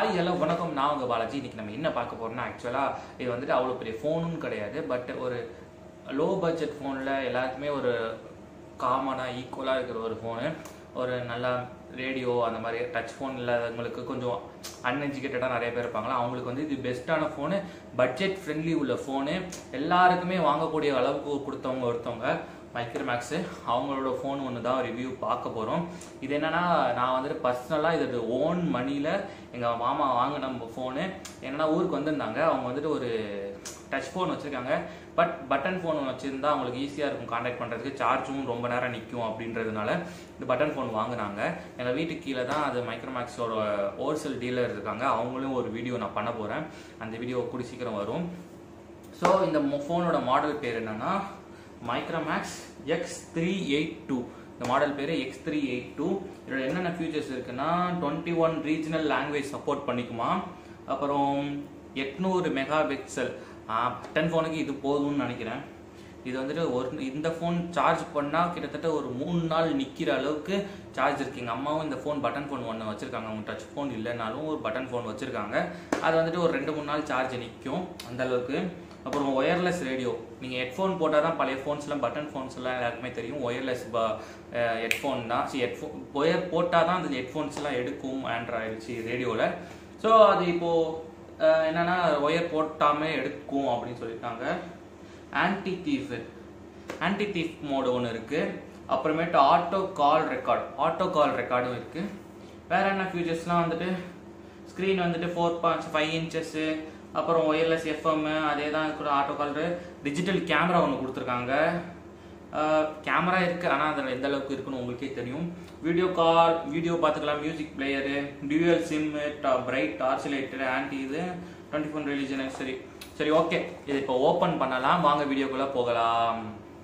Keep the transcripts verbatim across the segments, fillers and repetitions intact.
Hi hello வணக்கம், நான் உங்கள் பாலாஜி. இன்றைக்கி நம்ம என்ன பார்க்க போகிறோம்னா, ஆக்சுவலாக இது வந்துட்டு அவ்வளோ பெரிய ஃபோனும் கிடையாது. பட் ஒரு லோ பட்ஜெட் ஃபோனில் எல்லாருக்குமே ஒரு காமனாக ஈக்குவலாக இருக்கிற ஒரு ஃபோனு. ஒரு நல்லா ரேடியோ அந்த மாதிரி டச் ஃபோன் இல்லாதவங்களுக்கு, கொஞ்சம் அன்எஜுகேட்டடாக நிறைய பேர் இருப்பாங்களா, அவங்களுக்கு வந்து இது பெஸ்ட்டான ஃபோனு, பட்ஜெட் ஃப்ரெண்ட்லி உள்ள ஃபோனு, எல்லாருக்குமே வாங்கக்கூடிய அளவுக்கு கொடுத்தவங்க ஒருத்தவங்க மைக்ரோமேக்ஸு. அவங்களோட ஃபோன் ஒன்று தான் ரிவ்யூ பார்க்க போகிறோம். இது என்னென்னா, நான் வந்துட்டு பர்சனலாக இது ஓன் மணியில் எங்கள் மாமா வாங்கின ஃபோனு. என்னென்னா ஊருக்கு வந்திருந்தாங்க, அவங்க வந்துட்டு ஒரு டச் ஃபோன் வச்சுருக்காங்க. பட் பட்டன் ஃபோன் வச்சுருந்தா அவங்களுக்கு ஈஸியாக இருக்கும் கான்டாக்ட் பண்ணுறதுக்கு, சார்ஜும் ரொம்ப நேரம் நிற்கும் அப்படின்றதுனால இந்த பட்டன் ஃபோன் வாங்கினாங்க. எங்கள் வீட்டுக்கு கீழே தான் அது மைக்ரோமேக்ஸோட ஹோல்சேல் டீலர் இருக்காங்க. அவங்களும் ஒரு வீடியோ நான் பண்ண போகிறேன், அந்த வீடியோ கூடி சீக்கிரம் வரும். ஸோ இந்த ஃபோனோட மாடல் பேர் என்னென்னா Micromax X three eight two. இந்த மாடல் பேர் எக்ஸ் த்ரீ எயிட் டூ. இதோட என்னென்ன ஃபியூச்சர்ஸ் இருக்குன்னா, twenty one regional language support பண்ணிக்குமா, அப்புறம் எட்நூறு மெகா பிக்சல். பட்டன் ஃபோனுக்கு இது போதும்னு நினைக்கிறேன். இது வந்துட்டு ஒரு இந்த ஃபோன் சார்ஜ் பண்ணால் கிட்டத்தட்ட ஒரு மூணு நாள் நிற்கிற அளவுக்கு சார்ஜ் இருக்குது. எங்கள் அம்மாவும் இந்த ஃபோன் பட்டன் ஃபோன் ஒன்று வச்சுருக்காங்க. அவங்க டச் ஃபோன் இல்லைனாலும் ஒரு பட்டன் ஃபோன் வச்சுருக்காங்க. அது வந்துட்டு ஒரு ரெண்டு மூணு நாள் சார்ஜ் நிற்கும் அந்த அளவுக்கு. அப்புறம் ஒயர்லெஸ் ரேடியோ. நீங்கள் ஹெட்ஃபோன் போட்டால் தான், பழைய ஃபோன்ஸ்லாம் பட்டன் ஃபோன்ஸ்லாம் எல்லாருக்குமே தெரியும், ஒயர்லெஸ் ஹெட்ஃபோன் தான். சி ஹெட்ஃபோன் ஒயர் போட்டால் தான் அந்த ஹெட்ஃபோன்ஸ்லாம் எடுக்கும் ஆண்ட்ராய்டு ரேடியோவில். ஸோ அது இப்போது என்னென்னா ஒயர் போட்டாமே எடுக்கும் அப்படின்னு சொல்லியிருக்காங்க. Anti thief anti thief mode ஒன்று இருக்குது. அப்புறமேட்டு auto call record auto call ரெக்கார்டும் இருக்குது. வேறு என்ன ஃபியூச்சர்ஸ்லாம் வந்துட்டு, ஸ்க்ரீன் வந்துட்டு ஃபோர் பாயிண்ட் ஃபைவ் இன்ச்சஸ்ஸு, அப்புறம் ஒயர்லெஸ் எஃப்எம், அதே தான் இருக்கிற ஆட்டோ கால். டிஜிட்டல் கேமரா ஒன்று கொடுத்துருக்காங்க. கேமரா இருக்குது, ஆனால் அதில் எந்த அளவுக்கு இருக்குன்னு உங்களுக்கே தெரியும். வீடியோ கால், வீடியோ பார்த்துக்கலாம், music player, dual sim, bright torch light, anti இது டுவெண்ட்டி ஃபோன் ரிலீஜன். சரி சரி ஓகே, இது இப்போ ஓப்பன் பண்ணலாம். வாங்க வீடியோக்குள்ளே போகலாம்.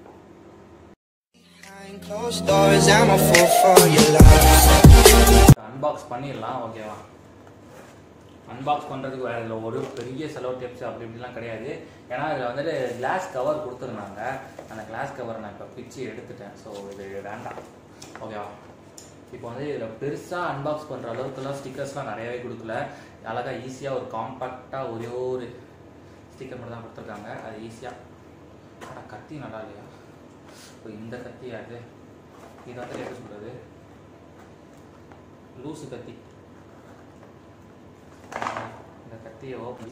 அன்பாக்ஸ் பண்ணிடலாம். ஓகேவா? அன்பாக்ஸ் பண்ணுறதுக்கு வேறு இல்லை, ஒரு பெரிய செலவு டிப்ஸ் அப்படி இப்படிலாம் கிடையாது. ஏன்னா இதில் வந்துட்டு கிளாஸ் கவர் கொடுத்துருந்தாங்க. அந்த கிளாஸ் கவரை நான் இப்போ பிச்சு எடுத்துட்டேன். ஸோ இது வேண்டாம். ஓகேவா? இப்போ வந்து இதில் பெருசாக அன்பாக்ஸ் பண்ணுற அளவுக்குலாம் ஸ்டிக்கர்ஸ்லாம் நிறையவே கொடுக்கல. அழகாக ஈஸியாக ஒரு காம்பேக்டாக ஒரே ஒரு ஸ்டிக்கர் மட்டும் தான் கொடுத்துருக்காங்க. அது ஈஸியாக. ஆனால் கத்தி நல்லா இல்லையா? இப்போ இந்த கத்தி அது இது வந்து எப்படி சொல்கிறது, லூஸு கத்தி. இந்த கத்தியை ஓப்பன்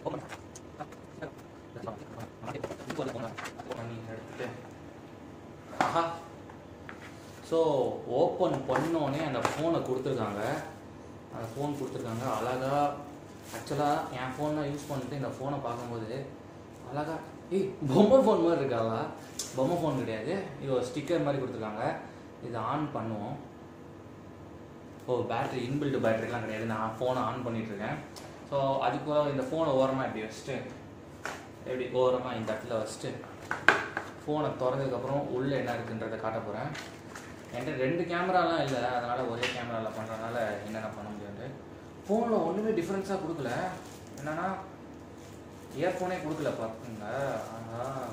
பண்ணி எடுத்துட்டு, ஆஹா, ஸோ ஓப்பன் பண்ணோடனே அந்த ஃபோனை கொடுத்துருக்காங்க. அந்த ஃபோன் கொடுத்துருக்காங்க அழகாக. ஆக்சுவலாக என் ஃபோனை யூஸ் பண்ணிட்டு இந்த ஃபோனை பார்க்கும்போது அழகாக, ஏய் பொம்மை ஃபோன் மாதிரி இருக்காளா? பொம்மை ஃபோன் கிடையாது, இது ஒரு ஸ்டிக்கர் மாதிரி கொடுத்துருக்காங்க. இது ஆன் பண்ணுவோம். ஓ, பேட்ரி இன்பில்டு பேட்டரிலாம் கிடையாது. நான் ஃபோனை ஆன் பண்ணிகிட்ருக்கேன். ஸோ அதுக்கு இந்த ஃபோனை ஓரமாக இப்படி வச்சுட்டு, எப்படி ஓரமாக இந்த இடத்துல வச்சுட்டு ஃபோனை திறந்ததுக்கப்புறம் உள்ளே என்ன இருக்குன்றதை காட்ட போகிறேன். என்கிட்ட ரெண்டு கேமராலாம் இல்லை, அதனால் ஒரே கேமராவில் பண்ணுறதுனால என்னென்ன பண்ண முடியாது. ஃபோனில் ஒன்றுமே டிஃப்ரென்ஸாக கொடுக்கல. என்னென்னா இயர்ஃபோனே கொடுக்கல பார்த்துங்க. ஆனால்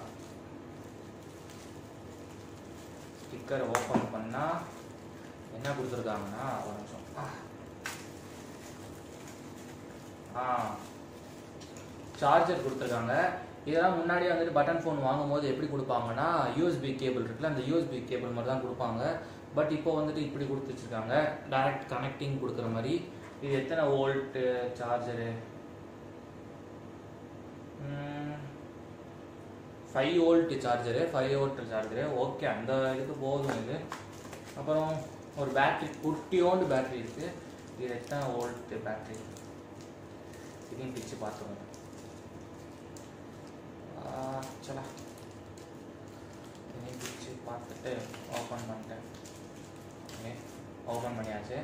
ஸ்டிக்கரை ஓப்பன் பண்ணால் என்ன கொடுத்துருக்காங்கன்னா, ஒரு நிமிஷம், ஆ சார்ஜர் கொடுத்துருக்காங்க. இதெல்லாம் முன்னாடியே வந்துட்டு பட்டன் ஃபோன் வாங்கும்போது எப்படி கொடுப்பாங்கன்னா, யூஎஸ்பி கேபிள் இருக்குல்ல, அந்த யூஎஸ்பி கேபிள் மாதிரி தான் கொடுப்பாங்க. பட் இப்போ வந்துட்டு இப்படி கொடுத்து வச்சுருக்காங்க, டைரக்ட் கனெக்டிங் கொடுக்குற மாதிரி. இது எத்தனை volt charger? Five volt charger five volt charger okay, அந்த இதுக்கு போதும் இது. அப்புறம் ஒரு பேட்ரி, குட்டியோண்டு பேட்ரி இருக்குது. இது எத்தனை வோல்ட்டு பேட்ரி? இதையும் பிச்சு பார்த்துக்கோங்க. சலா இதையும் பிச்சு பார்த்துட்டு ஓப்பன் பண்ணிட்டேன். ஓகே, ஓப்பன் பண்ணியாச்சு.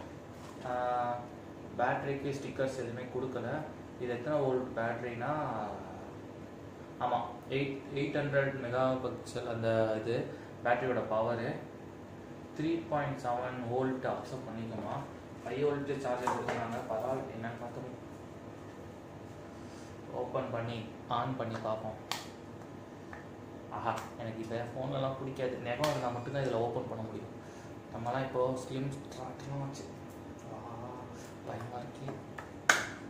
பேட்ரிக்கு ஸ்டிக்கர்ஸ் எதுவுமே கொடுக்கல. இது எத்தனை வோல்ட் பேட்ரினா, ஆமாம் eight eight hundred mega pixel அந்த இது பேட்டரியோட power. Three point seven volt accept பண்ணிக்கோமா. ஃபைவ் வோல்ட்டு சார்ஜர் கொடுக்குறாங்க. பரவாயில்ல, என்னென்னு பார்த்துக்கணும். ஓப்பன் பண்ணி ஆன் பண்ணி பார்ப்போம். ஆஹா, எனக்கு இப்போ ஃபோன்லலாம் பிடிக்காது. நெகம் இருந்தால் மட்டும்தான் இதில் ஓப்பன் பண்ண முடியும். நம்மலாம் இப்போது ஸ்லிம் ஸ்டார்ட்லாம் வச்சு பயமாக இருக்கு.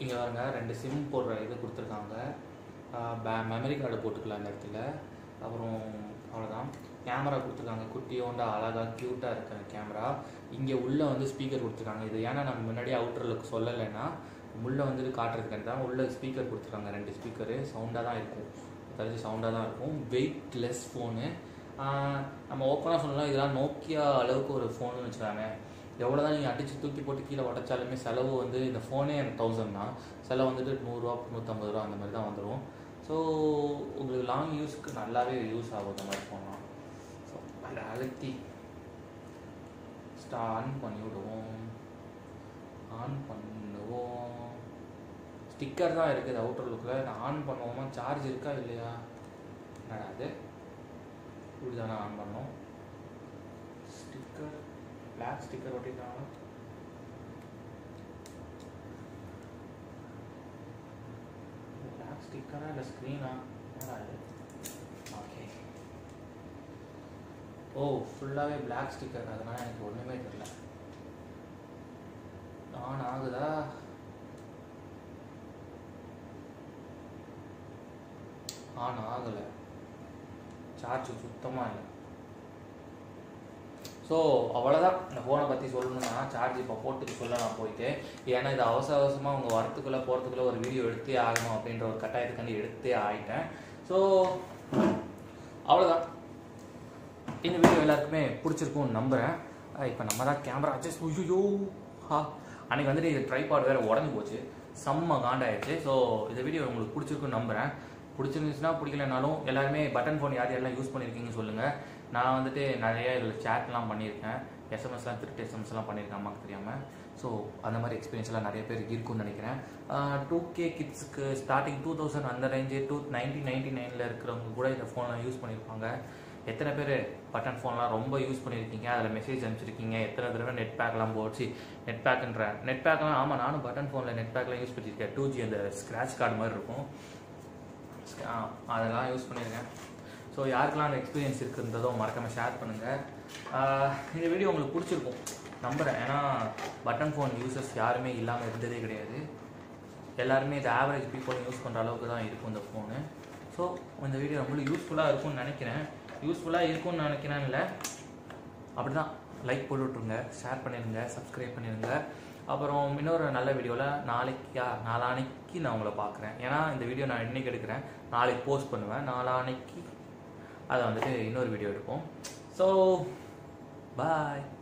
இங்கே பாருங்க ரெண்டு சிம் போடுற இது கொடுத்துருக்காங்க. மெமரி கார்டு போட்டுக்கலாம் இந்த இடத்துல. அப்புறம் அவ்வளோதான். கேமரா கொடுத்துருக்காங்க, குட்டியோண்டா அழகாக க்யூட்டாக இருக்கிற கேமரா. இங்கே உள்ளே வந்து ஸ்பீக்கர் கொடுத்துருக்காங்க. இது ஏன்னா நம்ம முன்னாடியே அவுட்டருக்கு சொல்லலைன்னா உள்ளே வந்துட்டு காட்டுறதுக்கு தான் உள்ளே ஸ்பீக்கர் கொடுத்துருக்காங்க. ரெண்டு ஸ்பீக்கரு சவுண்டாக தான் இருக்கும், தெரிஞ்சு சவுண்டாக தான் இருக்கும். Weightless phone. நம்ம ஓப்பனாக சொல்லலாம், இதெல்லாம் நோக்கியா அளவுக்கு ஒரு ஃபோனுன்னு வச்சுக்காங்க. எவ்வளோ தான் நீங்கள் அடித்து தூக்கி போட்டு கீழே உடச்சாலுமே செலவு வந்து இந்த ஃபோனே தௌசண்ட் தான், செலவு வந்துட்டு நூறுரூவா நூற்றம்பது ரூபா அந்த மாதிரி தான் வந்துடும். ஸோ உங்களுக்கு லாங் யூஸ்க்கு நல்லாவே யூஸ் ஆகும் இந்த மாதிரி ஃபோன்லாம். ஸோ அதை அழுத்தி ஸ்டா ஆன் பண்ணி விடுவோம். ஆன் பண்ணுவோம். ஸ்டிக்கர் தான் இருக்குது அவுட்டர் லுக்கில். நான் ஆன் பண்ணுவோமா, சார்ஜ் இருக்கா இல்லையா, என்னடா அது இப்படி தானே ஆன் பண்ணோம். ஸ்டிக்கர் பிளாக் ஸ்டிக்கர் ஒட்டிட்டாங்க. பிளாக் ஸ்டிக்கரா இல்லை ஸ்க்ரீனா, என்னடா இது. ஓகே, ஓ ஃபுல்லாகவே பிளாக் ஸ்டிக்கர், அதனால எனக்கு ஒன்றுமே தெரியல. ஆன் ஆகுதா, ஆன் ஆகலை, சார்ஜ் சுத்தமாக இல்லை. ஸோ அவ்வளோதான் இந்த ஃபோனை பற்றி சொல்லணும்னா, சார்ஜ் இப்போ போட்டுக்கு சொல்ல நான் போயிட்டு, ஏன்னா இது அவசர அவசரமாக உங்கள் வரத்துக்குள்ளே போகிறதுக்குள்ளே ஒரு வீடியோ எடுத்தே ஆகணும் அப்படின்ற ஒரு கட்டாயத்துக்காண்டி எடுத்தே ஆகிட்டேன். ஸோ அவ்வளோதான். இந்த வீடியோ எல்லாருக்குமே பிடிச்சிருக்கும்னு நம்புகிறேன். இப்போ நம்ம தான் கேமரா அட்ஜஸ்ட் ஐயோ ஹா அன்றைக்கி வந்துட்டு இது ட்ரைபாட் வேறு உடஞ்சி போச்சு, செம்ம காண்டாயிடுச்சு. ஸோ இந்த வீடியோ உங்களுக்கு பிடிச்சிருக்குன்னு நம்புகிறேன். பிடிச்சிருந்துச்சுன்னா பிடிக்கலனாலும் எல்லாருமே பட்டன் ஃபோன் யார் யாரெல்லாம் யூஸ் பண்ணியிருக்கீங்கன்னு சொல்லுங்கள். நான் வந்துட்டு நிறைய இதில் சேட்லாம் பண்ணியிருக்கேன், எஸ்எம்எஸ்லாம் திருட்டு எஸ்எம்எஸ்லாம் பண்ணியிருக்கேன் அம்மாவுக்கு தெரியாமல். ஸோ அந்த மாதிரி எக்ஸ்பீரியன்ஸ்லாம் நிறைய பேர் இருக்குன்னு நினைக்கிறேன். டூ கே கிட்ஸுக்கு ஸ்டார்டிங் டூ தௌசண்ட் அந்த ரேஞ்சு டூ நைன்டீன் நைன்டி நைனில் இருக்கிறவங்க கூட இந்த ஃபோனை யூஸ் பண்ணியிருப்பாங்க. எத்தனை பேர் பட்டன் ஃபோன்லாம் ரொம்ப யூஸ் பண்ணியிருக்கீங்க, அதில் மெசேஜ் அனுப்பிச்சிருக்கீங்க, எத்தனை தடவை நெட் பேக்லாம் போச்சு. நெட் பேக்குன்ற நெட் பேக்லாம் ஆமாம், நானும் பட்டன் ஃபோனில் நெட் பேக்லாம் யூஸ் பண்ணியிருக்கேன். டூ ஜி அந்த ஸ்க்ராட்ச் கார்டு மாதிரி இருக்கும், அதெல்லாம் யூஸ் பண்ணியிருக்கேன். ஸோ யாருக்கெல்லாம் அந்த எக்ஸ்பீரியன்ஸ் இருக்குன்றதோ மறக்காமல் ஷேர் பண்ணுங்கள். இந்த வீடியோ உங்களுக்கு பிடிச்சிருக்கும் நம்புகிறேன். ஏன்னா பட்டன் ஃபோன் யூசர்ஸ் யாருமே இல்லாமல் இருந்ததே கிடையாது. எல்லாருமே இது ஆவரேஜ் பீப்புள் யூஸ் பண்ணுற அளவுக்கு தான் இருக்கும் இந்த ஃபோனு. ஸோ இந்த வீடியோ நம்மளும் யூஸ்ஃபுல்லாக இருக்கும்னு நினைக்கிறேன். யூஸ்ஃபுல்லாக இருக்கும்னு நினைக்கிறேன் இல்லை, அப்படி தான். லைக் போட்டு விட்ருங்க, ஷேர் பண்ணிடுங்க, சப்ஸ்கிரைப் பண்ணிடுங்க. அப்புறம் இன்னொரு நல்ல வீடியோவில் நாளைக்கா நாளானைக்கு நான் உங்களை பார்க்குறேன். ஏன்னா இந்த வீடியோ நான் இன்றைக்கி எடுக்கிறேன், நாளைக்கு போஸ்ட் பண்ணுவேன். நாளானைக்கு அதை வந்துட்டு இன்னொரு வீடியோ எடுப்போம். ஸோ பாய்.